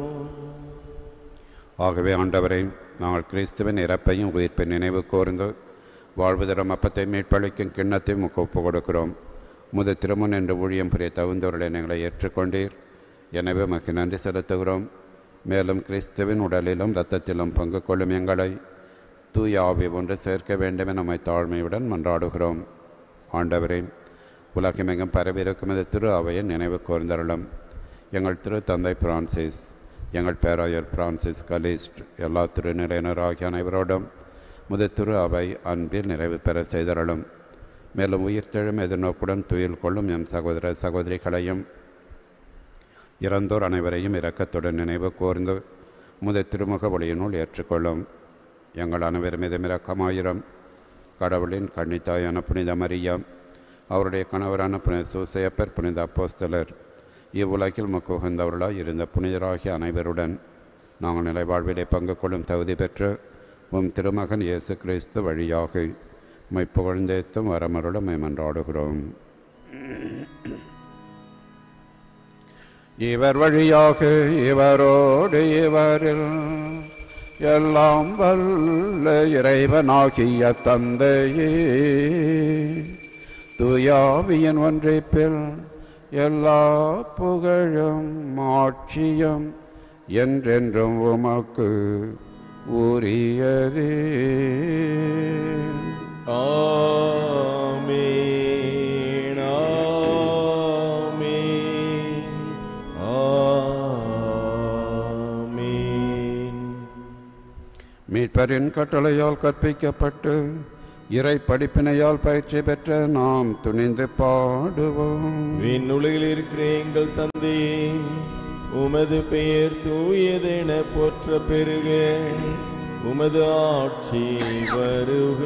ஆகவே ஆண்டவரை, நாங்கள் கிறிஸ்துவின் இறப்பையும் உயிர்ப்பை நினைவு கூர்ந்து வாழ்வு தரும் அப்பத்தை மீட்பளிக்கும் கிண்ணத்தையும் ஒப்பு கொடுக்கிறோம். முது திருமண் என்று ஊழியம் புரிய தகுந்தவர்களை எங்களை ஏற்றுக்கொண்டீர். எனவே உமக்கு நன்றி செலுத்துகிறோம். மேலும் கிறிஸ்துவின் உடலிலும் இரத்தத்திலும் பங்கு கொள்ளும் எங்களை தூய ஆவி ஒன்று சேர்க்க வேண்டும் என நம்மை தாழ்மையுடன் மன்றாடுகிறோம். ஆண்டவரே, உலகமெங்கும் பரவியிருக்கும் இந்த திரு அவையை நினைவு கூர்ந்தருளும். எங்கள் திரு தந்தை பிரான்சிஸ், எங்கள் பேராயர் பிரான்சிஸ் கலிஸ்ட், எல்லா திருநிலையினர் ஆகிய அனைவரோடும் முது திரு அவை அன்பில் நிறைவு பெற செய்தருளும். மேலும் உயிர்த்தெழும் எதிர்நோக்குடன் துயில் கொள்ளும் என் சகோதர சகோதரிகளையும் இறந்தோர் அனைவரையும் இரக்கத்துடன் நினைவு கூர்ந்து முது திருமுக ஒளியினுள் ஏற்றுக்கொள்ளும். எங்கள் அனைவர் மீதும் இரக்கமாயிரம். கடவுளின் கன்னித்தாயான புனித மரியா, அவருடைய கணவரான புனித சூசையப்பர், புனித அப்போஸ்தலர், இவ்வுலகில் முக்குகந்தவர்களாய் இருந்த புனிதராகிய அனைவருடன் நாங்கள் நிலைவாழ்விலே பங்கு கொள்ளும் தகுதி பெற்று உம் திருமகன் இயேசு கிறிஸ்து வழியாக உம்மை புகழ்ந்தேத்தும் வரமருளும் உம்மை மன்றாடுகிறோம். இவர் வழியாக இவரோடு இவரில் எல்லாம் வல்ல இறைவனாகிய தந்தையே, தூயாவியின் ஒன்றிப்பில் எல்லா புகழும் மாட்சியும் என்றென்றும் உமக்கு உரியதே. ஆமென், ஆமென், ஆமென். மீட்பரின் கட்டளையால் கற்பிக்கப்பட்டு இறை படிப்பினையால் பயிற்சி பெற்ற நாம் துணிந்து பாடுவோம். விண்ணுலகில் இருக்கிற எங்கள் தந்தையே, உமது பெயர் தூயதென போற்ற பெருக, உமது ஆட்சி வருக,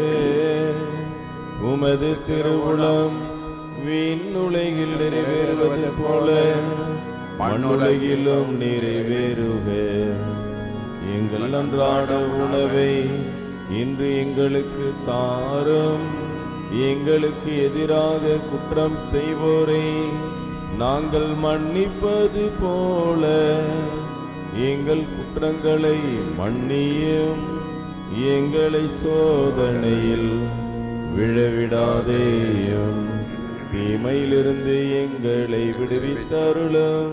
உமது திருவுளம் விண்ணுலகில் நிறைவேறுவது போல மண்ணுலகிலும் நிறைவேறுக. எங்கள் அன்றாட உணவை இன்று எங்களுக்கு தாரும். எங்களுக்கு எதிராக குற்றம் செய்வோரை நாங்கள் மன்னிப்பது போல எங்கள் குற்றங்களை மன்னியும். எங்களை சோதனையில் விழவிடாதேயும், தீமையிலிருந்து எங்களை விடுவித்தருளும்.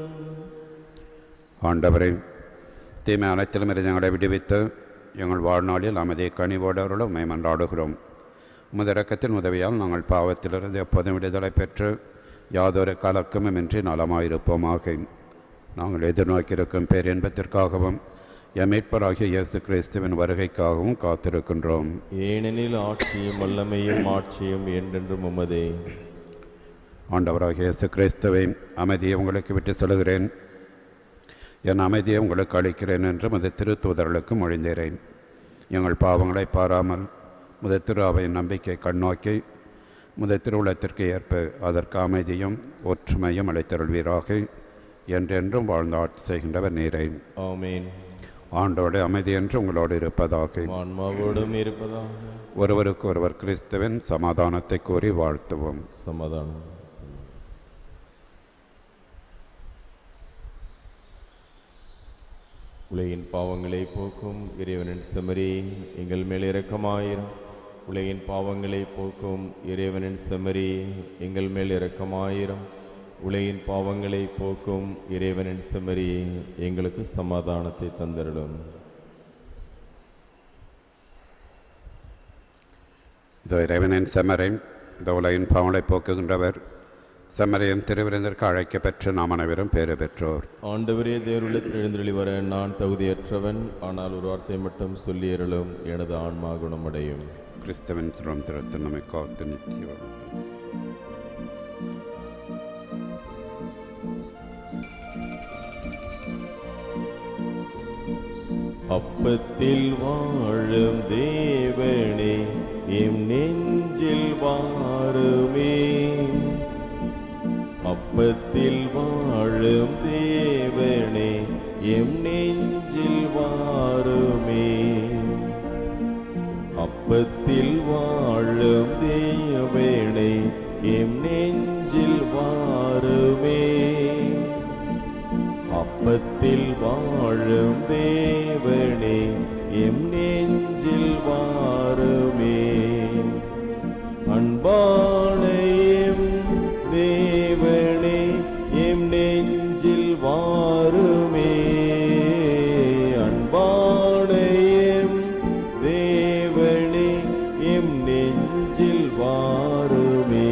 ஆண்டவரே, தீமை அனைத்திலும் இருந்து எங்களை விடுவித்து எங்கள் வாழ்நாளில் அமைதியை கனிவோடவர்களும் உம்மை மன்றாடுகிறோம். உமது இரக்கத்தின் உதவியால் நாங்கள் பாவத்திலிருந்து எப்போதும் விடுதலை பெற்று யாதொரு கலக்கமுமின்றி நலமாயிருப்போமாக. நாங்கள் எதிர்நோக்கியிருக்கும் பேரின்பத்திற்காகவும் எம் மீட்பராகிய இயேசு கிறிஸ்துவின் வருகைக்காகவும் காத்திருக்கின்றோம். ஏனெனில் ஆட்சியும் வல்லமையும் ஆட்சியும் என்றென்றும் உமதே. ஆண்டவராகிய இயேசு கிறிஸ்துவை, அமைதியை உங்களுக்கு விட்டு செல்கிறேன், என் அமைதியை உங்களுக்கு அளிக்கிறேன் என்று முத திருத்தூதர்களுக்கு மொழிந்தேன். எங்கள் பாவங்களை பாராமல் முத திரு அவையின் நம்பிக்கை கண்ணோக்கி முத திருவுளத்திற்கு ஏற்ப அதற்கு அமைதியும் ஒற்றுமையும் அளித்தருள்வீராக. என்றென்றும் வாழ்ந்து ஆட்சி செய்கின்றவர் நீரை. ஆமென். ஆண்டோடு அமைதி என்று உங்களோடு இருப்பதாக. ஆன்மாவோடும் இருப்பதாக. ஒருவருக்கு ஒருவர் கிறிஸ்துவின் சமாதானத்தை கூறி வாழ்த்துவோம். சமாதானம். உலகின் பாவங்களை போக்கும் இறைவனின் செம்மறி, எங்கள் மேல் இரக்கமாயிரும். உலகின் பாவங்களை போக்கும் இறைவனின் செம்மறி, எங்கள் மேல் இரக்கமாயிரும். உலகின் பாவங்களை போக்கும் இறைவனின் செம்மறி, எங்களுக்கு சமாதானத்தை தந்தருளும். இதோ இறைவனின் செம்மறை, இந்த உலகின் பாவங்களை போக்குகின்றவர். செம்மறையின் திருவிருந்திற்கு அழைக்க பெற்று நாம் அனைவரும் பேறு பெற்றோர். ஆண்டவரே, தேவருள்ளத்தில் எழுந்தருளி வர நான் தகுதியற்றவன், ஆனால் ஒரு வார்த்தை மட்டும் சொல்லியருளும், எனது ஆன்மா குணமடையும். கிறிஸ்தவன் திரும் திறத்து நம்மை காத்து நித்தியம். அப்பத்தில் வாழும் தேவனே, எம் நெஞ்சில் வாருமே. அப்பத்தில் வாழும் தேவனே எம் நெஞ்சில் வாருமே. அப்பத்தில் வாழும் தேவனே எம் நெஞ்சில் வாருமே. அப்பத்தில் வாழும் தேவனே எம் நெஞ்சில் வாருமே. அன்பான எம் தேவனே எம் நெஞ்சில் வாருமே. அன்பான எம் தேவனே எம் நெஞ்சில் வாருமே.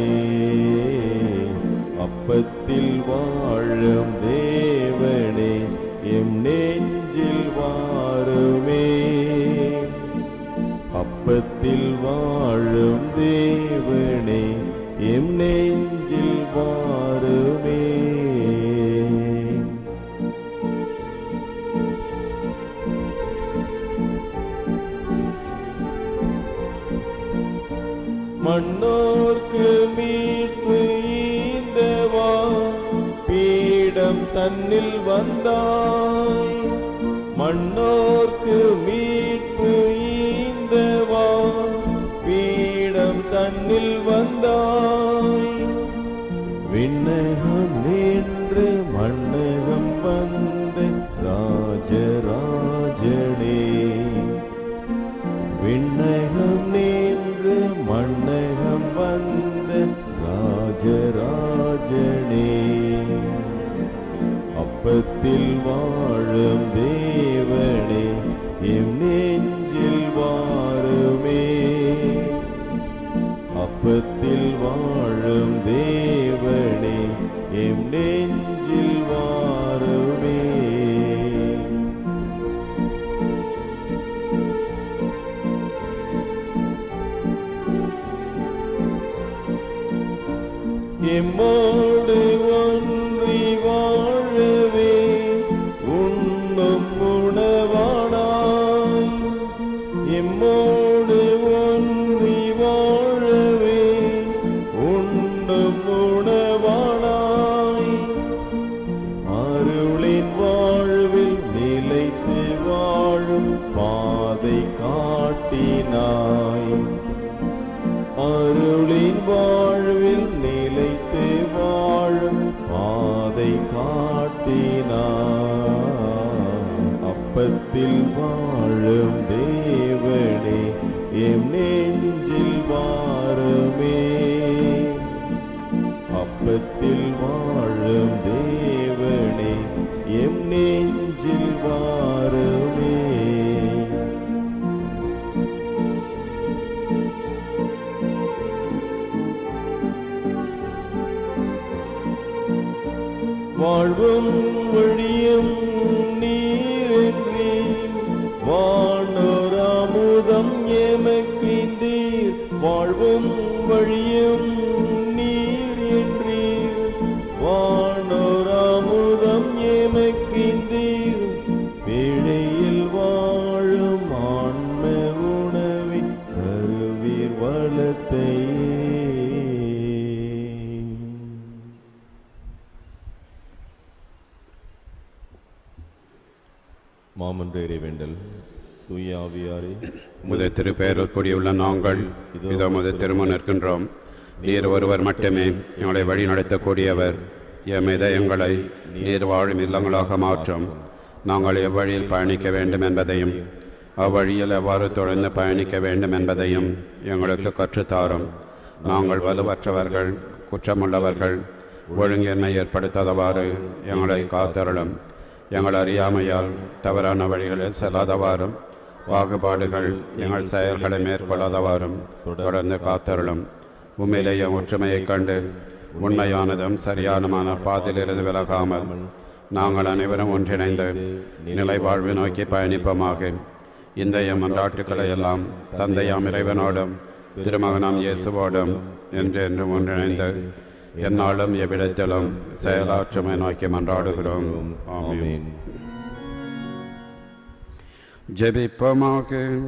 அப்பத்தில் வாழும் தேவனே எம் நெஞ்சில் வாருமே. அப்பத்தில் வாழும் தேவனே எம் நெஞ்சில் வாருமே. மன்னோர்க்கு மீட்பு ஈந்தவா பீடம் தன்னில் வந்தாய். மன்னோர்க்கு மீட்பு ஈந்தவா பீடம் தன்னில் வந்தாய். விண்ணகம் நின்று மண்ணகம் வந்த ராஜராஜனே. விண்ணகம் நின்று மண்ணகம் வந்த ராஜராஜனே. அப்பத்தில் வாழும் தேவனே எம் நெஞ்சில் வாருமே. அப்பத்தில் வாழும் தேவனே எம் நெஞ்சில் வாருமே. எம்மோடு ஒன்றி வாழவே உண்ணும் உணவானாய். எம்மோடு ஒன்றி வாழவே உண்ணும் உணவானாய். அருளின் வாழ்வில் நிலைத்து வாழும் பாதை காட்டினாய். அருளின் வாழ்வில் நிலைத்து வாழும் பாதை காட்டினாய். அப்பத்தில் வாழும் தேவனே எம் நெஞ்சில் வாருமே. அப்பத்தில் வாழும் தேவனே எம் நெஞ்சில் வாருமே. வாழ்வும் வழியும் நீரென்றே வானோர் அமுதம் எமக்கிந்தீர். வாழ்வும் வழியும் நீர் என்றே வானோர் அமுதம் எமக்கிந்தீர். பிழையில் வாழும் ஆன்ம உணவை தருவீர் வளத்தையே. மாமன்ற இறைவேண்டல். தூய ஆவியாரே, உமது திருப்பெயரில் கூடியுள்ள நாங்கள் இதோ உமது திருமுன் நிற்கின்றோம். நீர் ஒருவர் மட்டுமே எங்களை வழி நடத்தக்கூடியவர். எமது எங்களை நீர் வாழும் இல்லங்களாக மாற்றும். நாங்கள் எவ்வழியில் பயணிக்க வேண்டும் என்பதையும் அவ்வழியில் எவ்வாறு தொடர்ந்து பயணிக்க வேண்டும் என்பதையும் எங்களுக்கு கற்றுத்தாரும். நாங்கள் வலுவற்றவர்கள், குற்றமுள்ளவர்கள், ஒழுங்கின்மை ஏற்படுத்தாதவாறு எங்களை காத்தருளும். எங்கள் அறியாமையால் தவறான வழிகளில் செல்லாதவாறும் பாகுபாடுகள் எங்கள் செயல்களை மேற்கொள்ளாதவாறும் தொடர்ந்து காத்தருளும். உண்மையிலேயே ஒற்றுமையைக் கண்டு உண்மையானதும் சரியானமான பாதையிலிருந்து விலகாமல் நாங்கள் அனைவரும் ஒன்றிணைந்து நிலை வாழ்வு நோக்கி பயணிப்போமாக. இந்த மன்றாட்டுக்களை எல்லாம் தந்தையாம் இறைவனோடும் திருமகனாம் இயேசுவோடும் என்றென்றும் ஒன்றிணைந்து என்னாலும் எவ்விடத்திலும் செயலாற்றுமை நோக்கி மன்றாடுகிறோம். ஆமென். ஜெபிப்போமாக.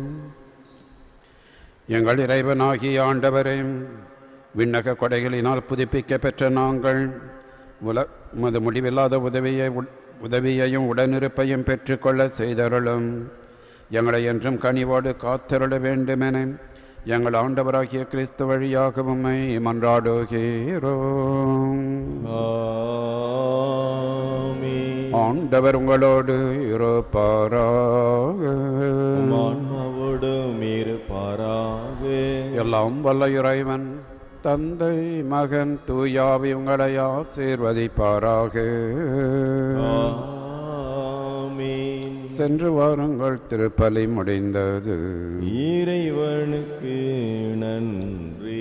எங்கள் இறைவனாகிய ஆண்டவரே, விண்ணக கொடைகளினால் புதுப்பிக்க பெற்ற நாங்கள் உமது முடிவில்லாத உதவியையும் உடனிருப்பையும் பெற்றுக்கொள்ள செய்தருளும். எங்களை என்றும் கனிவோடு காத்தருள வேண்டுமென எங்கள் ஆண்டவராகிய கிறிஸ்து வழியாக உம்மை மன்றாடுகிறோம். ஆண்டவர் உங்களோடு இருப்பாராக. எல்லாம் வல்ல இறைவன் தந்தை மகன் தூயாவி உங்களை ஆசீர்வதிப்பாராக. சென்று வாருங்கள், திருப்பலி முடிந்தது. இறைவனுக்கு நன்றி.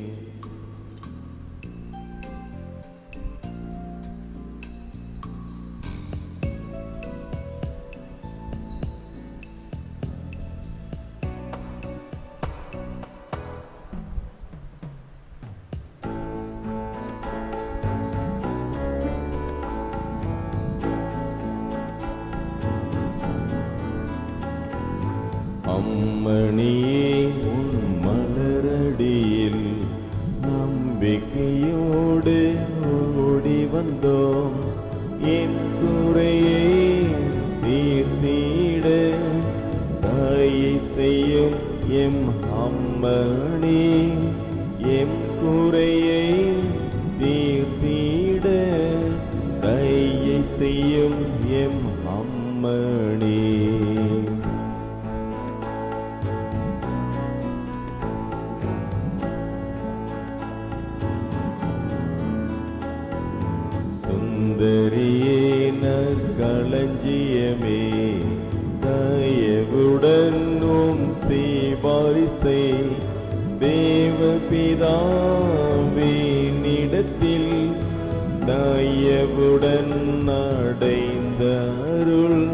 அம்மணியே உன் மலரடியில் நம்பிக்கையோடு ஓடி வந்தோம். என் குறையை தீர்த்திட தாயை செய்யும் எம் அம்மணி. எம் குறையை தீர்த்திட தாயை செய்யும் எம் அம்மணி. சுந்தரியே நற்களஞ்சியமே தயவுடன் உம் சிபாரிசை தேவபிதாவினிடத்தில் தயவுடன் அடைந்த அருள்.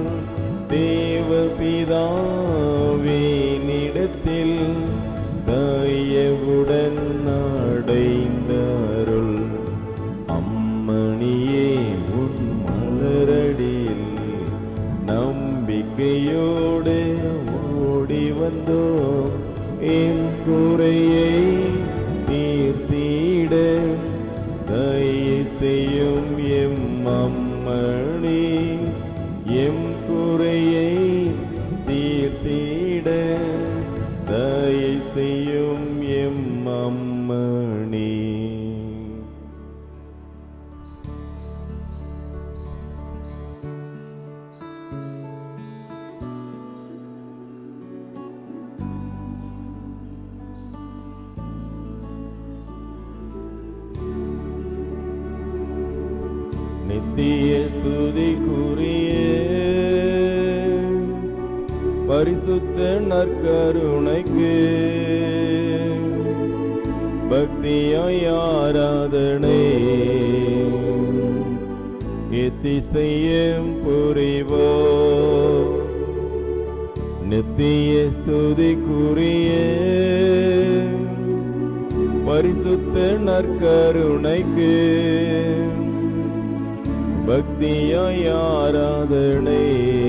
தேவபிதாவினிடத்தில் தயவுடன் அடைந்த அருள். அம்மணியே உன் மலரடியில் நம்பிக்கையோடு ஓடி வந்தோம். என் குறையை தீர்த்திட தயை செய்யும் எம் அம்மணி. எம் குறையை தீர்த்திட தயை செய்யும் எம் அம்மணி. நித்திய ஸ்துதிக்குரிய பரிசுத்த நற்கருணைக்கு பக்தியாய் ஆராதனை எத்திசையும் புரிவோ. நித்திய ஸ்துதிக்குரிய பரிசுத்த நற்கருணைக்கு பக்தியாய் ஆராதனை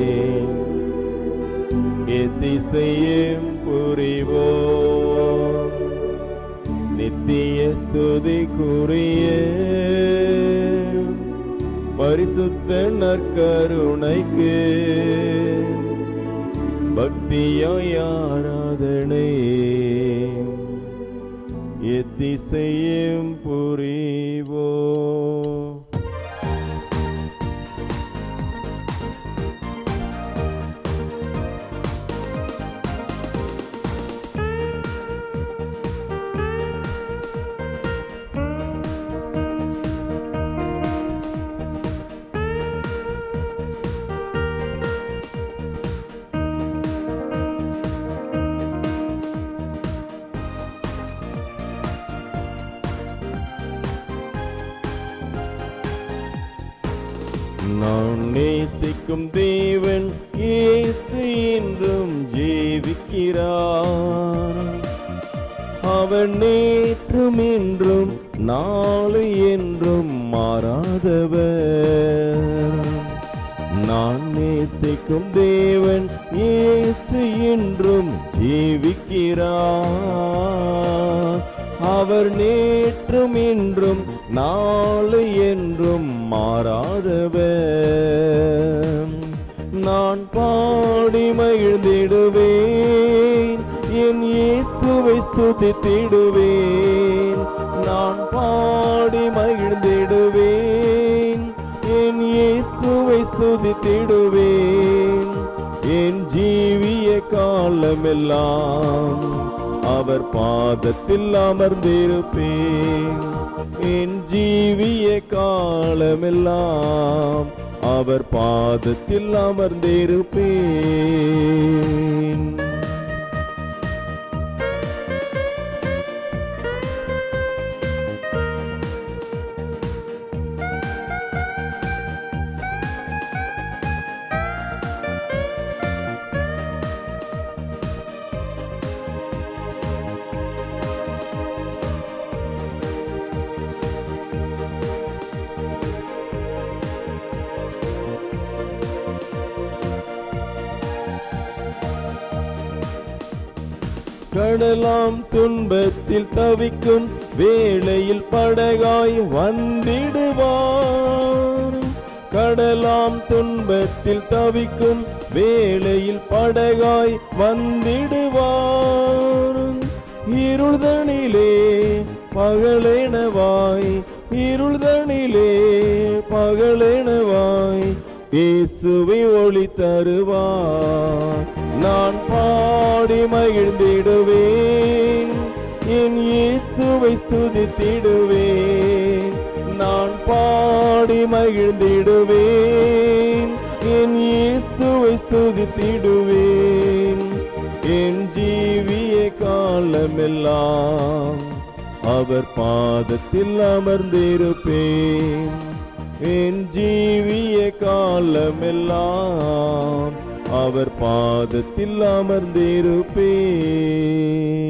எத்திசையும் புரிவோ. நித்திய ஸ்துதிக்குரிய பரிசுத்த நற்கருணைக்கு பக்தியாய் ஆராதனை எத்திசையும் புரிவோ. நான் நேசிக்கும் தேவன் இயேசு என்றும் ஜீவிக்கிறார். அவன் நேற்றும் என்றும் நாளை என்றும் மாறாதவர். நான் நேசிக்கும் தேவன் இயேசு என்றும் ஜீவிக்கிறார். அவர் நேற்றும் இன்றும் நாளை என்றும் மாறாதவர். நான் பாடி மகிழ்ந்திடுவேன், என் இயேசுவை ஸ்துதித்திடுவேன். நான் பாடி மகிழ்ந்திடுவேன், என் இயேசுவை ஸ்துதித்திடுவேன். என் ஜீவிய காலமெல்லாம் அவர் பாதத்தில் அமர்ந்திருப்பேன். என் ஜீவிய காலமெல்லாம் அவர் பாதத்தில் அமர்ந்திருப்பேன். கடலாம் துன்பத்தில் தவிக்கும் வேளையில் படகாய் வந்திடுவார். கடலாம் துன்பத்தில் தவிக்கும் வேளையில் படகாய் வந்திடுவார். இருள்தனிலே பகலெனவாய், இருள்தனிலே பகலெனவாய் இயேசுவை ஒளி தருவார். நான் பாடி மகிழ்ந்திடுவேன், என் இயேசுவை ஸ்துதித்திடுவேன். நான் பாடி மகிழ்ந்திடுவேன், என் இயேசுவை ஸ்துதித்திடுவேன். என் ஜீவிய காலமெல்லாம் அவர் பாதத்தில் அமர்ந்திருப்பேன். என் ஜீவிய காலமெல்லாம் அவர் பாதத்தில் அமர்ந்திருப்பேன்.